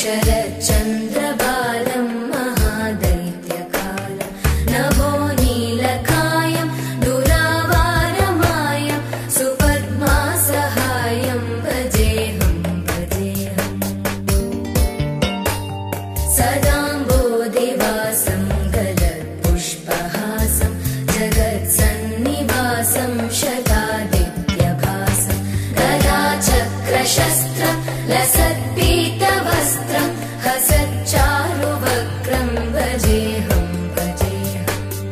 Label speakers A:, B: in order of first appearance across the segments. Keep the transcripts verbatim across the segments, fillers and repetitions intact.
A: शरच्चन्द्रबालं महादैत्यकालं नभो नीलकायं दुरावारमायं सुपद्मासहायं भजेऽहं भजेऽहम् सदाम्बोधिवासं गलत्पुष्पहासं जगत्सन्निवासं शतादित्यभासं गदाचक्रशस्त्रं लसत्पीतवस्त्रं हसच्चारुवक्त्रं भजेऽहं भजेऽहम्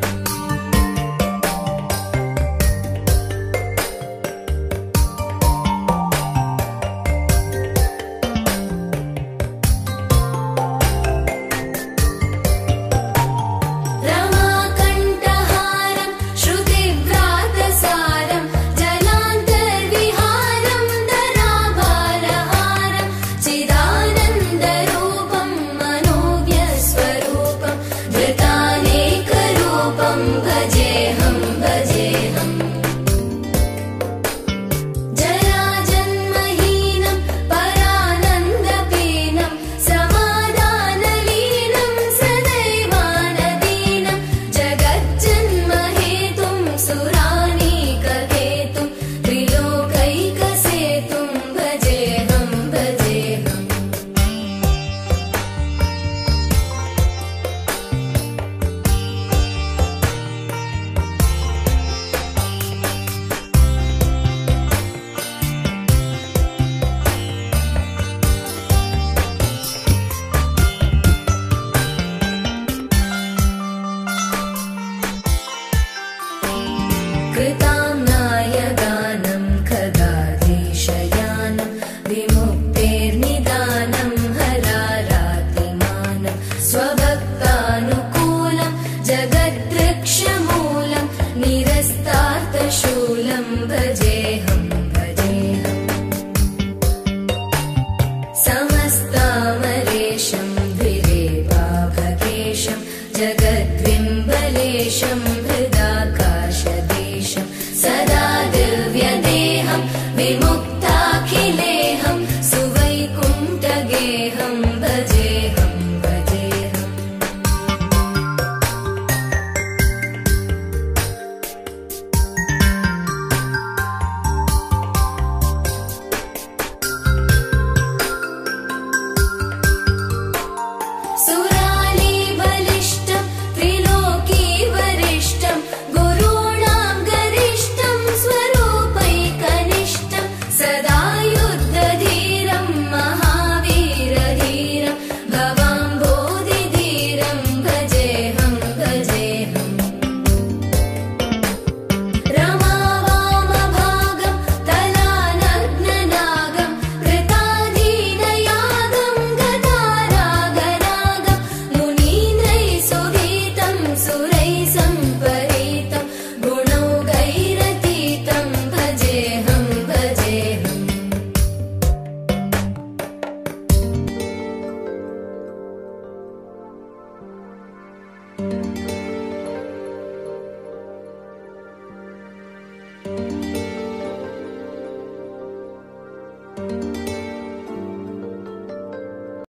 A: रमाकण्ठहारं श्रुतिव्रातसारं जलान्तर्विहारं धराभारहारं चिदानन्दरूपं मनोज्ञस्वरूपं धृतानेकरूपं भजेऽहं भजेऽहम् जराजन्महीनं परानन्दपीनं समाधानलीनं सदैवानदीनं जगज्जन्महेतुं सुरानीककेतुं त्रिलोकैकसेतुं भजेऽहं भजेऽहम् कृताम्नायगानं खगाधीशयानं विमुक्तेर्निदानं हरारातिमानं स्वभक्तानुकूलं जगद्वृक्षमूलं निरस्तार्थशूलं भजेऽहं भजेऽहम्